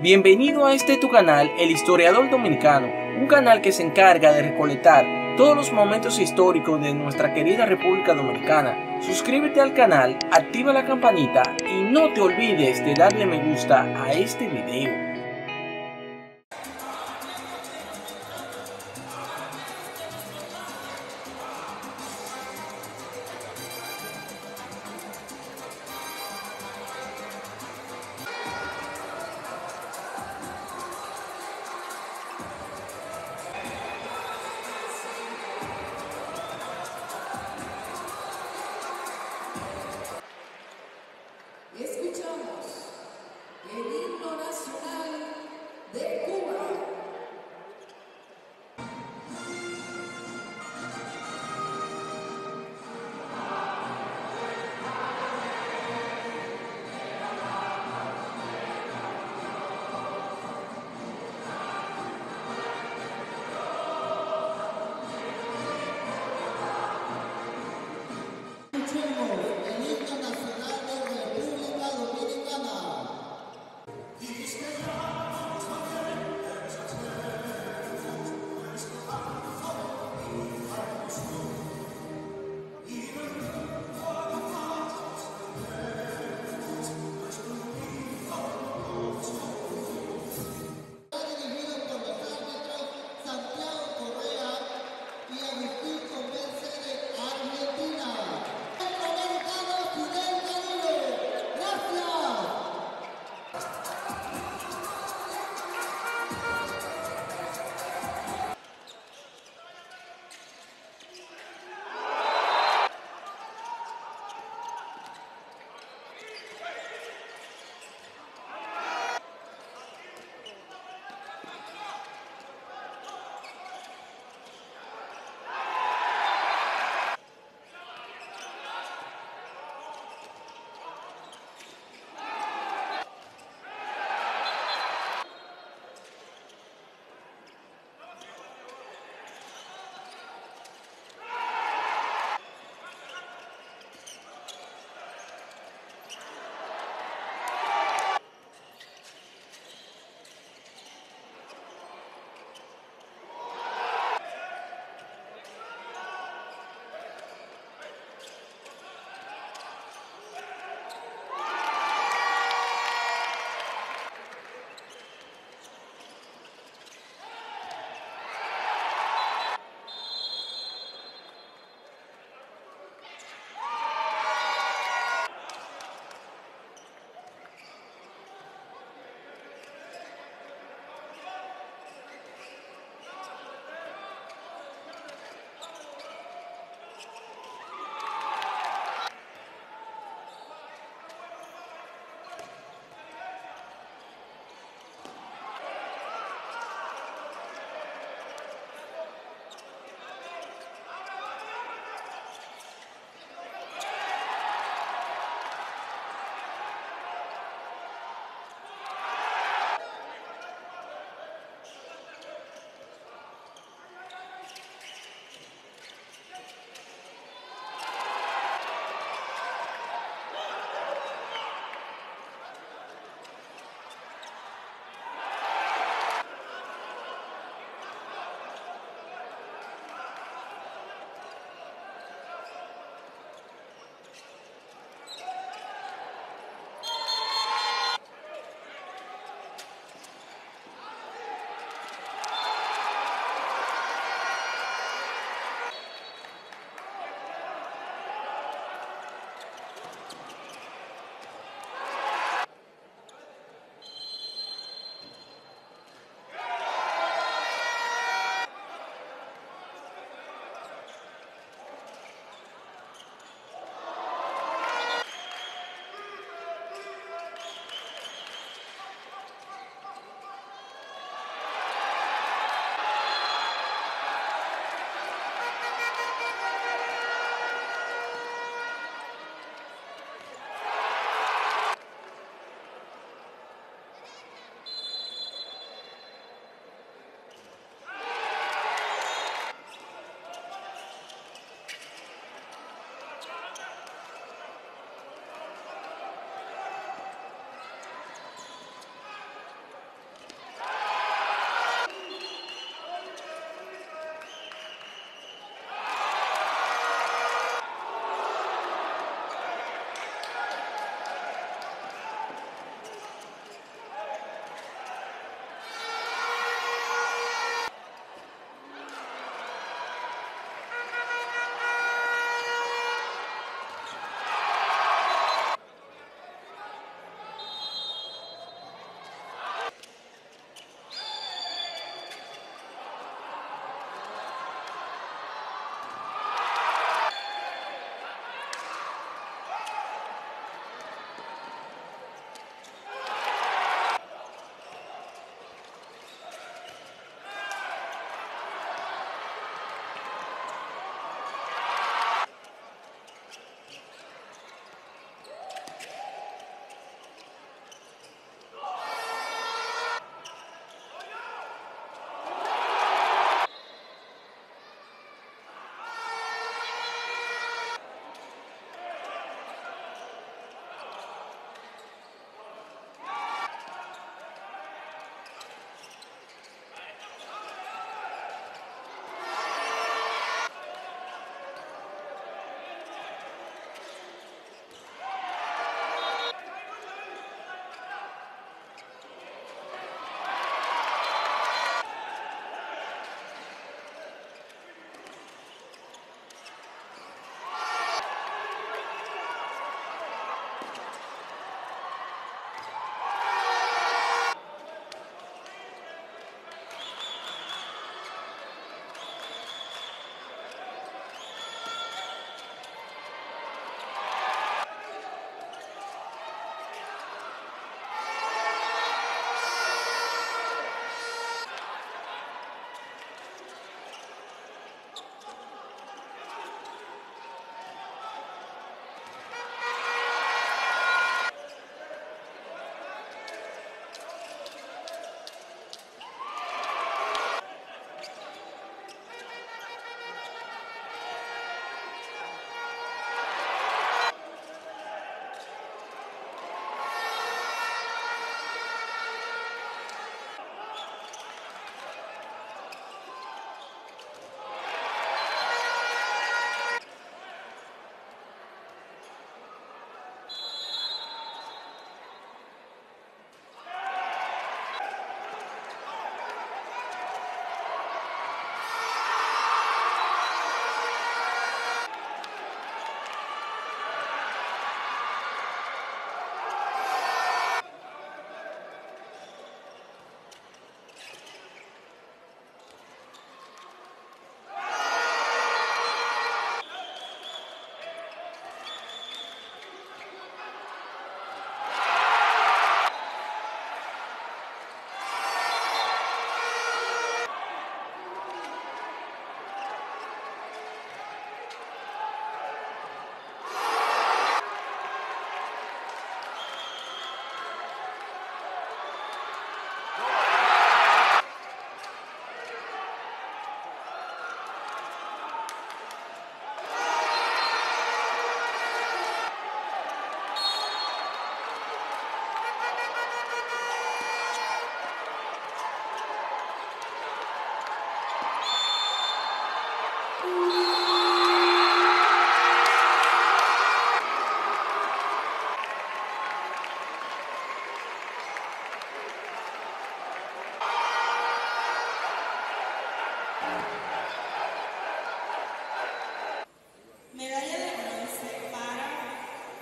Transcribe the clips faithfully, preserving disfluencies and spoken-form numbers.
Bienvenido a este tu canal, El Historiador Dominicano, un canal que se encarga de recolectar todos los momentos históricos de nuestra querida República Dominicana. Suscríbete al canal, activa la campanita y no te olvides de darle me gusta a este video. Escuchamos el himno nacional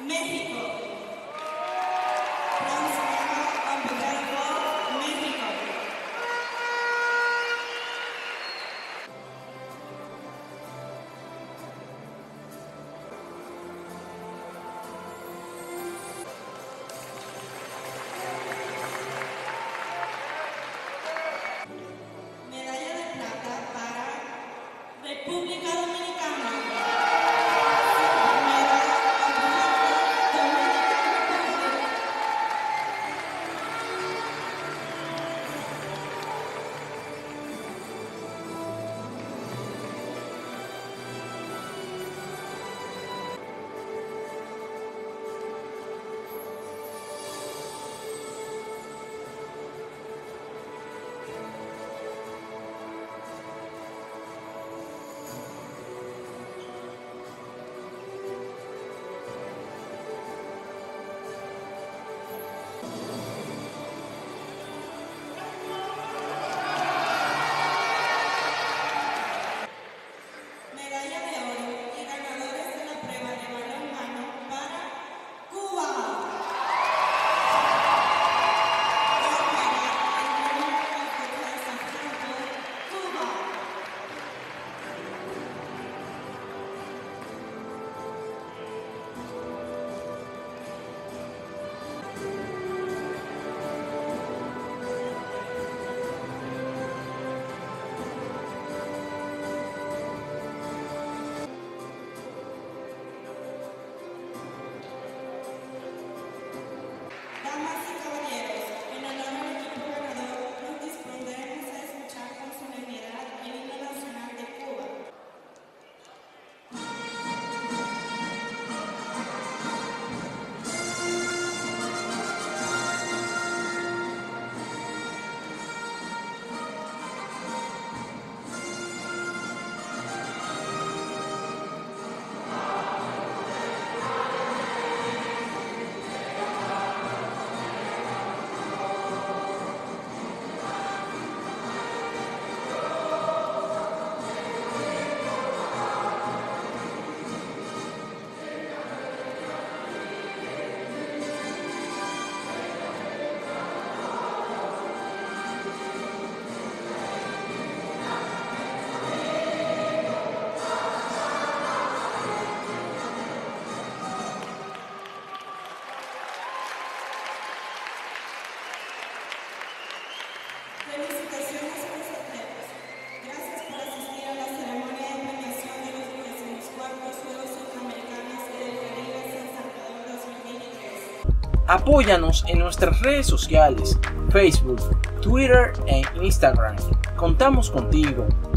México. Bronce medal on behalf of México. Medalla de plata para República Dominicana. Medalla de oro y ganadores de la prueba de balonmano para Cuba. Cuba. Damas y caballeros, en honor al equipo ganador, nos dispondremos a escuchar con solemnidad el himno nacional de Cuba. Felicitaciones a los atletas. Gracias por asistir a la ceremonia de premiación de los vigésimo cuartos Juegos Centroamericanos y del Caribe San Salvador dos mil veintitrés. Apóyanos en nuestras redes sociales, Facebook, Twitter e Instagram. Contamos contigo.